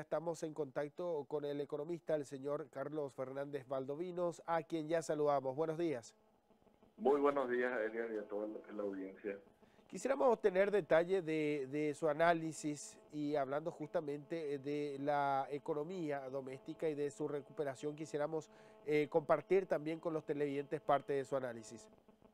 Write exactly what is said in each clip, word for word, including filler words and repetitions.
estamos en contacto con el economista, el señor Carlos Fernández Valdovinos, a quien ya saludamos. Buenos días. Muy buenos días, Edgar, y a toda la, la audiencia. Quisiéramos obtener detalle de, de su análisis y hablando justamente de la economía doméstica y de su recuperación, quisiéramos eh, compartir también con los televidentes parte de su análisis.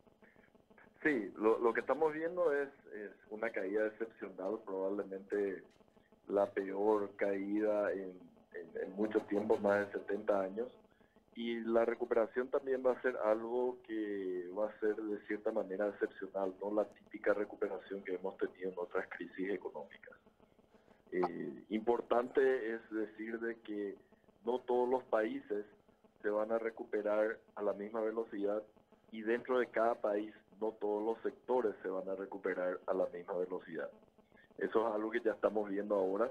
Sí, lo, lo que estamos viendo es, es una caída excepcional, probablemente la peor caída en, en, en mucho tiempo, más de setenta años. Y la recuperación también va a ser algo que va a ser de cierta manera excepcional, no la típica recuperación que hemos tenido en otras crisis económicas. Eh, importante es decir de que no todos los países se van a recuperar a la misma velocidad y dentro de cada país no todos los sectores se van a recuperar a la misma velocidad. Eso es algo que ya estamos viendo ahora.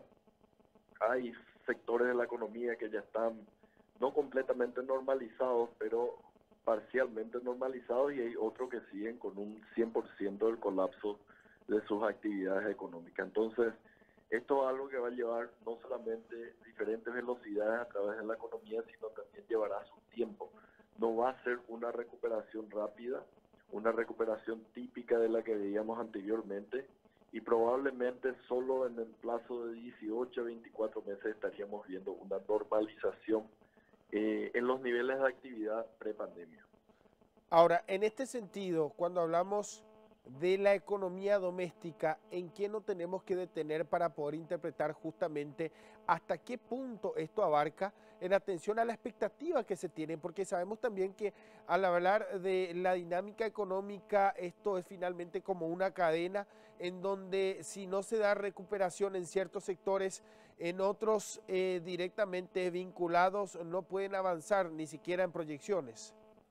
Hay sectores de la economía que ya están no completamente normalizados, pero parcialmente normalizados, y hay otros que siguen con un cien por ciento del colapso de sus actividades económicas. Entonces, esto es algo que va a llevar no solamente diferentes velocidades a través de la economía, sino también llevará su tiempo. No va a ser una recuperación rápida, una recuperación típica de la que veíamos anteriormente, y probablemente solo en el plazo de dieciocho a veinticuatro meses estaríamos viendo una normalización eh, en los niveles de actividad prepandemia. Ahora, en este sentido, cuando hablamos de la economía doméstica, ¿en qué nos tenemos que detener para poder interpretar justamente hasta qué punto esto abarca en atención a la expectativa que se tiene? Porque sabemos también que al hablar de la dinámica económica, esto es finalmente como una cadena en donde si no se da recuperación en ciertos sectores, en otros eh, directamente vinculados no pueden avanzar ni siquiera en proyecciones.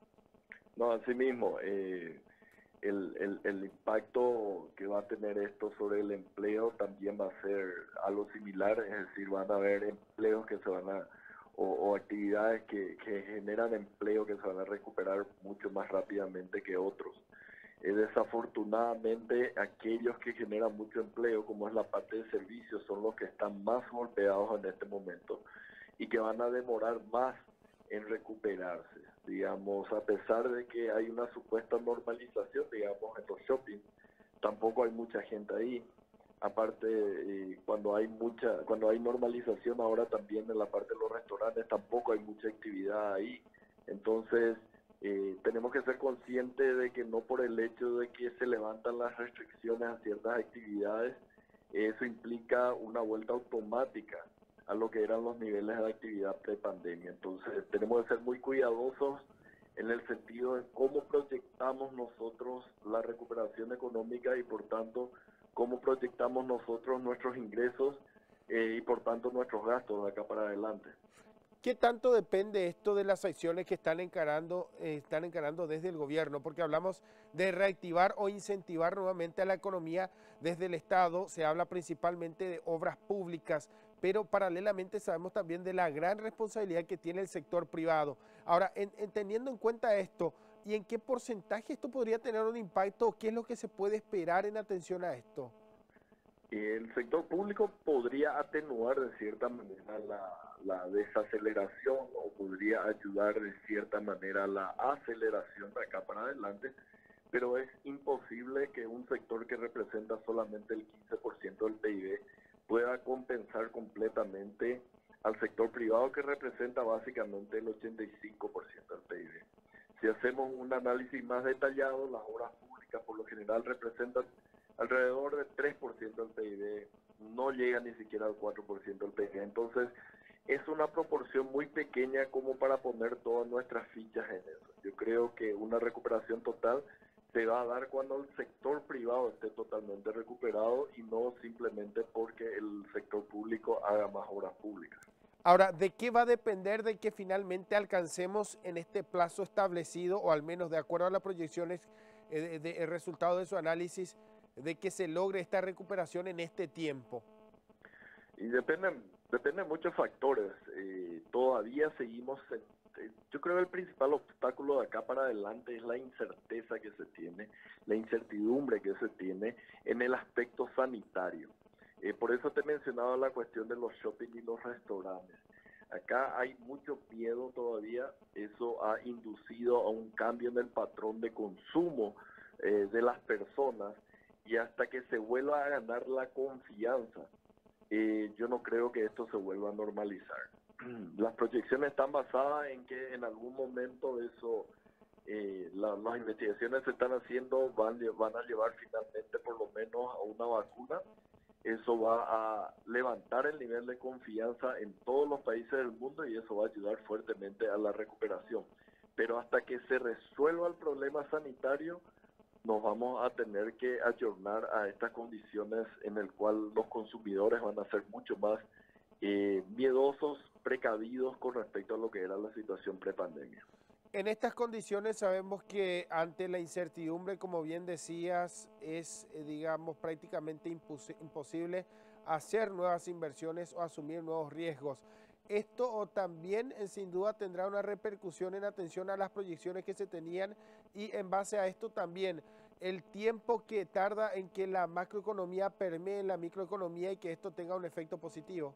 No, así mismo, eh, el, el, el impacto que va a tener esto sobre el empleo también va a ser algo similar, es decir, van a haber empleos que se van a, o, o actividades que, que generan empleo que se van a recuperar mucho más rápidamente que otros. Eh, desafortunadamente, aquellos que generan mucho empleo, como es la parte de servicios, son los que están más golpeados en este momento y que van a demorar más en recuperarse. Digamos, a pesar de que hay una supuesta normalización, digamos, en los shopping, tampoco hay mucha gente ahí. Aparte, eh, cuando hay mucha, cuando hay normalización ahora también en la parte de los restaurantes, tampoco hay mucha actividad ahí. Entonces, eh, tenemos que ser conscientes de que no por el hecho de que se levantan las restricciones a ciertas actividades, eso implica una vuelta automática a lo que eran los niveles de actividad pre-pandemia. Entonces, tenemos que ser muy cuidadosos en el sentido de cómo proyectamos nosotros la recuperación económica y, por tanto, cómo proyectamos nosotros nuestros ingresos eh, y, por tanto, nuestros gastos de acá para adelante. ¿Qué tanto depende esto de las acciones que están encarando, eh, están encarando desde el gobierno? Porque hablamos de reactivar o incentivar nuevamente a la economía desde el Estado, se habla principalmente de obras públicas, pero paralelamente sabemos también de la gran responsabilidad que tiene el sector privado. Ahora, en, en, teniendo en cuenta esto, ¿y en qué porcentaje esto podría tener un impacto? ¿Qué es lo que se puede esperar en atención a esto? El sector público podría atenuar de cierta manera la, la desaceleración o podría ayudar de cierta manera la aceleración de acá para adelante, pero es imposible que un sector que representa solamente el quince por ciento del P I B pueda compensar completamente al sector privado que representa básicamente el ochenta y cinco por ciento del P I B. Si hacemos un análisis más detallado, las obras públicas por lo general representan alrededor del tres por ciento del P I B, no llega ni siquiera al cuatro por ciento del P I B. Entonces, es una proporción muy pequeña como para poner todas nuestras fichas en eso. Yo creo que una recuperación total se va a dar cuando el sector privado esté totalmente recuperado y no simplemente porque el sector público haga más obras públicas. Ahora, ¿de qué va a depender de que finalmente alcancemos en este plazo establecido, o al menos de acuerdo a las proyecciones, eh, de, de, el resultado de su análisis, de que se logre esta recuperación en este tiempo? Y dependen, depende de muchos factores. Eh, todavía seguimos, en, eh, yo creo que el principal obstáculo de acá para adelante es la incerteza que se tiene, la incertidumbre que se tiene en el aspecto sanitario. Eh, por eso te mencionaba la cuestión de los shopping y los restaurantes. Acá hay mucho miedo todavía, eso ha inducido a un cambio en el patrón de consumo eh, de las personas, y hasta que se vuelva a ganar la confianza, eh, yo no creo que esto se vuelva a normalizar. Las proyecciones están basadas en que en algún momento eso, eh, la, las investigaciones se están haciendo, van, van a llevar finalmente por lo menos a una vacuna. Eso va a levantar el nivel de confianza en todos los países del mundo y eso va a ayudar fuertemente a la recuperación. Pero hasta que se resuelva el problema sanitario, nos vamos a tener que ayornar a estas condiciones en el cual los consumidores van a ser mucho más eh, miedosos, precavidos con respecto a lo que era la situación prepandemia. En estas condiciones sabemos que ante la incertidumbre, como bien decías, es, eh, digamos, prácticamente imposible hacer nuevas inversiones o asumir nuevos riesgos. Esto o también, eh, sin duda, tendrá una repercusión en atención a las proyecciones que se tenían y en base a esto también el tiempo que tarda en que la macroeconomía permee en la microeconomía y que esto tenga un efecto positivo.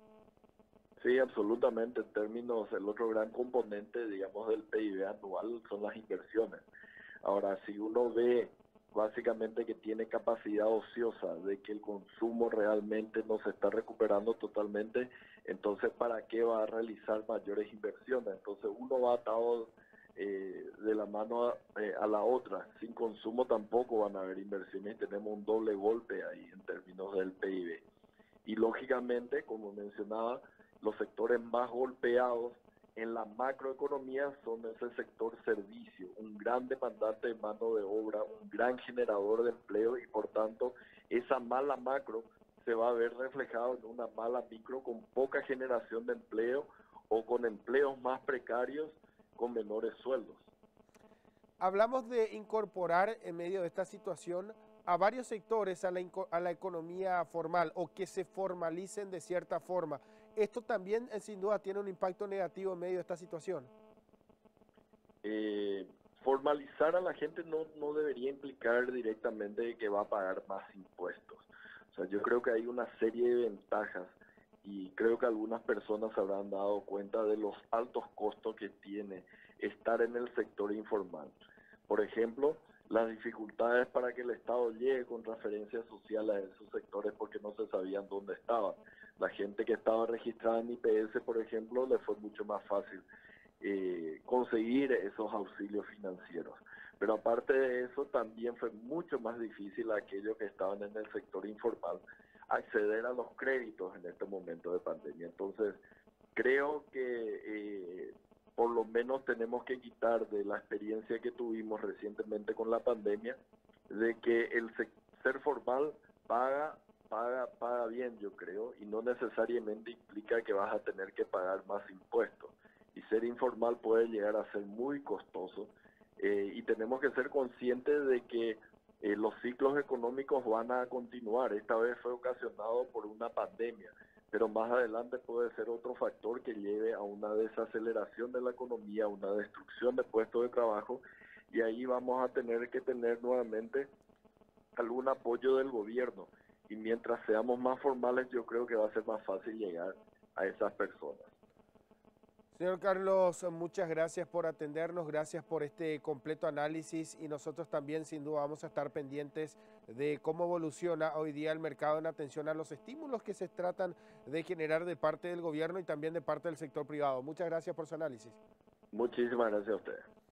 Sí, absolutamente. En términos, el otro gran componente, digamos, del P I B anual son las inversiones. Ahora, si uno ve básicamente que tiene capacidad ociosa, de que el consumo realmente no se está recuperando totalmente, entonces ¿para qué va a realizar mayores inversiones? Entonces uno va atado eh, de la mano a, eh, a la otra. Sin consumo tampoco van a haber inversiones y tenemos un doble golpe ahí en términos del P I B. Y lógicamente, como mencionaba, los sectores más golpeados en la macroeconomía son ese sector servicio, un gran demandante de mano de obra, un gran generador de empleo y por tanto esa mala macro se va a ver reflejado en una mala micro con poca generación de empleo o con empleos más precarios con menores sueldos. Hablamos de incorporar en medio de esta situación a varios sectores a la, a la economía formal o que se formalicen de cierta forma. Esto también, eh, sin duda, tiene un impacto negativo en medio de esta situación. Eh, formalizar a la gente no, no debería implicar directamente que va a pagar más impuestos. O sea, yo creo que hay una serie de ventajas y creo que algunas personas se habrán dado cuenta de los altos costos que tiene estar en el sector informal. Por ejemplo, las dificultades para que el Estado llegue con transferencias sociales a esos sectores porque no se sabían dónde estaban. La gente que estaba registrada en I P S, por ejemplo, le fue mucho más fácil eh, conseguir esos auxilios financieros. Pero aparte de eso, también fue mucho más difícil a aquellos que estaban en el sector informal acceder a los créditos en este momento de pandemia. Entonces, creo que eh, por lo menos tenemos que quitar de la experiencia que tuvimos recientemente con la pandemia, de que el ser formal paga, paga, paga bien, yo creo, y no necesariamente implica que vas a tener que pagar más impuestos. Y ser informal puede llegar a ser muy costoso, eh, y tenemos que ser conscientes de que eh, los ciclos económicos van a continuar. Esta vez fue ocasionado por una pandemia, pero más adelante puede ser otro factor que lleve a una desaceleración de la economía, una destrucción de puestos de trabajo, y ahí vamos a tener que tener nuevamente algún apoyo del gobierno. Y mientras seamos más formales, yo creo que va a ser más fácil llegar a esas personas. Señor Carlos, muchas gracias por atendernos, gracias por este completo análisis y nosotros también sin duda vamos a estar pendientes de cómo evoluciona hoy día el mercado en atención a los estímulos que se tratan de generar de parte del gobierno y también de parte del sector privado. Muchas gracias por su análisis. Muchísimas gracias a ustedes.